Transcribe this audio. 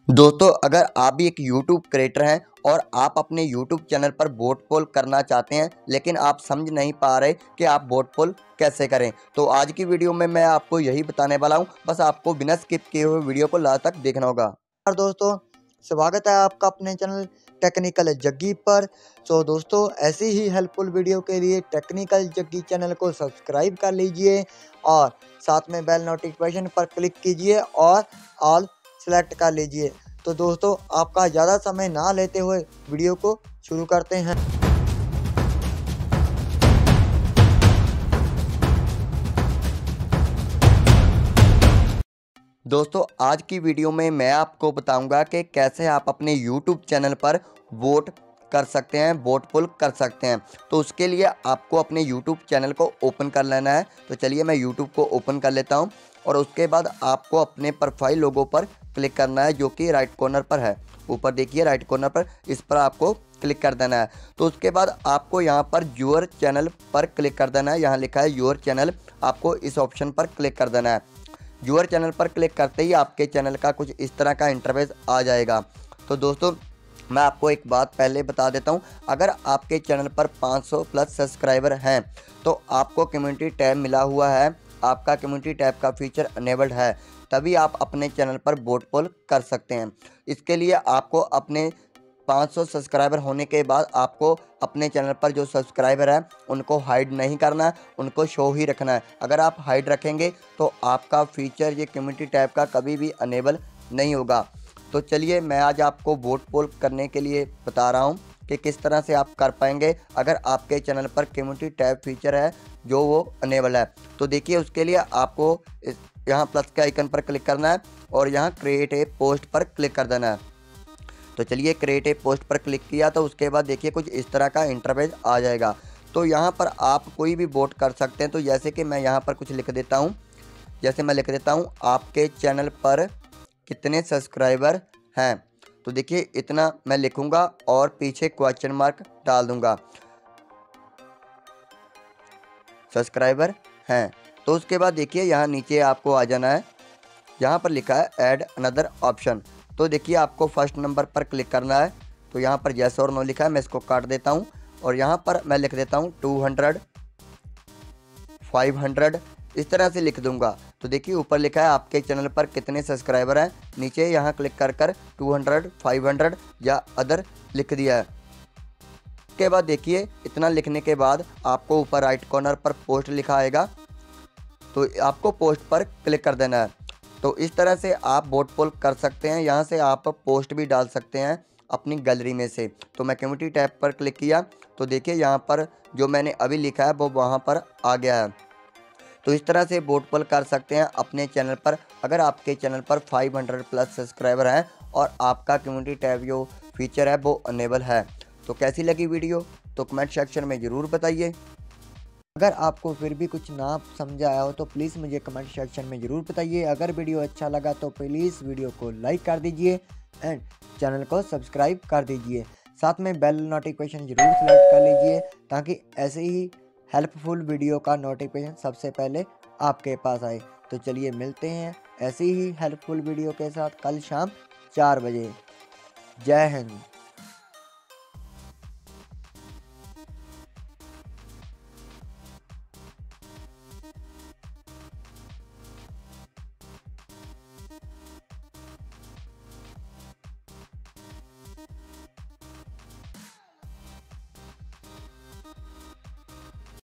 दोस्तों, अगर आप भी एक YouTube क्रिएटर हैं और आप अपने YouTube चैनल पर वोट पोल करना चाहते हैं, लेकिन आप समझ नहीं पा रहे कि आप वोट पोल कैसे करें, तो आज की वीडियो में मैं आपको यही बताने वाला हूं। बस आपको बिना स्किप किए हुए वीडियो को लास्ट तक देखना होगा। और दोस्तों, स्वागत है आपका अपने चैनल टेक्निकल जग्गी पर। तो दोस्तों, ऐसी ही हेल्पफुल वीडियो के लिए टेक्निकल जग्गी चैनल को सब्सक्राइब कर लीजिए और साथ में बेल नोटिफिकेशन पर क्लिक कीजिए और ऑल सेलेक्ट कर लीजिए। तो दोस्तों, आपका ज़्यादा समय ना लेते हुए वीडियो को शुरू करते हैं। दोस्तों, आज की वीडियो में मैं आपको बताऊंगा कि कैसे आप अपने YouTube चैनल पर वोट कर सकते हैं, वोट पोल कर सकते हैं। तो उसके लिए आपको अपने YouTube चैनल को ओपन कर लेना है। तो चलिए मैं YouTube को ओपन कर लेता हूं और उसके बाद आपको अपने प्रोफाइल लोगो पर क्लिक करना है, जो कि राइट कॉर्नर पर है। ऊपर देखिए राइट कॉर्नर पर, इस पर आपको क्लिक कर देना है। तो उसके बाद आपको यहाँ पर योर चैनल पर क्लिक कर देना है। यहाँ लिखा है योर चैनल, आपको इस ऑप्शन पर क्लिक कर देना है। योर चैनल पर क्लिक करते ही आपके चैनल का कुछ इस तरह का इंटरफेस आ जाएगा। तो दोस्तों, मैं आपको एक बात पहले बता देता हूं, अगर आपके चैनल पर 500 प्लस सब्सक्राइबर हैं तो आपको कम्युनिटी टैब मिला हुआ है। आपका कम्युनिटी टैब का फीचर अनेबल्ड है, तभी आप अपने चैनल पर वोट पोल कर सकते हैं। इसके लिए आपको अपने 500 सब्सक्राइबर होने के बाद आपको अपने चैनल पर जो सब्सक्राइबर हैं उनको हाइड नहीं करना है, उनको शो ही रखना है। अगर आप हाइड रखेंगे तो आपका फीचर ये कम्युनिटी टैब का कभी भी अनेबल नहीं होगा। तो चलिए मैं आज आपको वोट पोल करने के लिए बता रहा हूं कि किस तरह से आप कर पाएंगे अगर आपके चैनल पर कम्युनिटी टैब फीचर है जो वो अनेबल है। तो देखिए, उसके लिए आपको यहाँ प्लस के आइकन पर क्लिक करना है और यहाँ क्रिएट ए पोस्ट पर क्लिक कर देना है। तो चलिए क्रिएट ए पोस्ट पर क्लिक किया तो उसके बाद देखिए कुछ इस तरह का इंटरफेस आ जाएगा। तो यहाँ पर आप कोई भी वोट कर सकते हैं। तो जैसे कि मैं यहाँ पर कुछ लिख देता हूँ, जैसे मैं लिख देता हूँ आपके चैनल पर कितने सब्सक्राइबर हैं। तो देखिए इतना मैं लिखूँगा और पीछे क्वेश्चन मार्क डाल दूँगा, सब्सक्राइबर हैं। तो उसके बाद देखिए यहाँ नीचे आपको आ जाना है, यहाँ पर लिखा है ऐड अनदर ऑप्शन। तो देखिए आपको फर्स्ट नंबर पर क्लिक करना है। तो यहाँ पर यस और नो लिखा है, मैं इसको काट देता हूँ और यहाँ पर मैं लिख देता हूँ 200, 500, इस तरह से लिख दूंगा। तो देखिए ऊपर लिखा है आपके चैनल पर कितने सब्सक्राइबर हैं, नीचे यहाँ क्लिक कर 200, 500 या अदर लिख दिया है। उसके बाद देखिए इतना लिखने के बाद आपको ऊपर राइट कॉर्नर पर पोस्ट लिखा आएगा, तो आपको पोस्ट पर क्लिक कर देना है। तो इस तरह से आप वोट पोल कर सकते हैं। यहाँ से आप पोस्ट भी डाल सकते हैं अपनी गैलरी में से। तो मैं कम्युनिटी टैब पर क्लिक किया तो देखिए यहाँ पर जो मैंने अभी लिखा है वो वहाँ पर आ गया है। तो इस तरह से वोट पोल कर सकते हैं अपने चैनल पर अगर आपके चैनल पर 500 प्लस सब्सक्राइबर हैं और आपका कम्युनिटी टैब जो फीचर है वो अनेबल है। तो कैसी लगी वीडियो तो कमेंट सेक्शन में ज़रूर बताइए। अगर आपको फिर भी कुछ ना समझ आया हो तो प्लीज़ मुझे कमेंट सेक्शन में ज़रूर बताइए। अगर वीडियो अच्छा लगा तो प्लीज़ वीडियो को लाइक कर दीजिए एंड चैनल को सब्सक्राइब कर दीजिए। साथ में बेल नोटिफिकेशन ज़रूर सेलेक्ट कर लीजिए ताकि ऐसे ही हेल्पफुल वीडियो का नोटिफिकेशन सबसे पहले आपके पास आए। तो चलिए मिलते हैं ऐसी ही हेल्पफुल वीडियो के साथ कल शाम 4 बजे। जय हिंद।